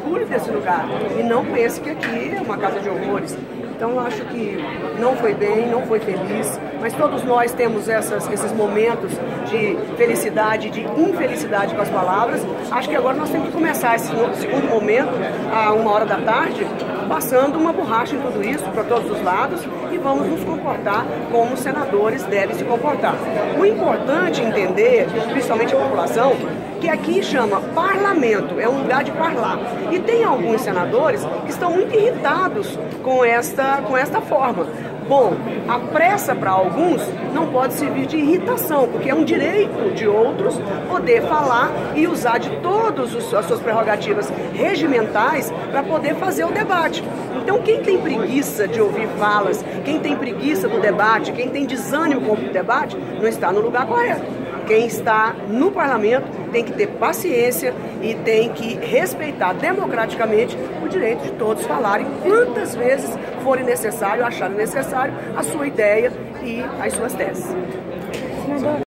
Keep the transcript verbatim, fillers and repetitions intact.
orgulhe desse lugar e não pense que aqui é uma casa de horrores. Então eu acho que não foi bem, não foi feliz, mas todos nós temos essas, esses momentos de felicidade, de infelicidade com as palavras. Acho que agora nós temos que começar esse segundo momento, a uma hora da tarde, passando uma borracha em tudo isso, para todos os lados, e vamos nos comportar como os senadores devem se comportar. O importante é entender, principalmente a população, que aqui chama parlamento, é um lugar de parlar. E tem alguns senadores que estão muito irritados com esta, com esta forma. Bom, a pressa para alguns não pode servir de irritação, porque é um direito de outros poder falar e usar de todas as suas prerrogativas regimentais para poder fazer o debate. Então quem tem preguiça de ouvir falas, quem tem preguiça do debate, quem tem desânimo com o debate, não está no lugar correto. Quem está no parlamento tem que ter paciência e tem que respeitar democraticamente o direito de todos falarem quantas vezes forem necessário, acharem necessário, a sua ideia e as suas teses.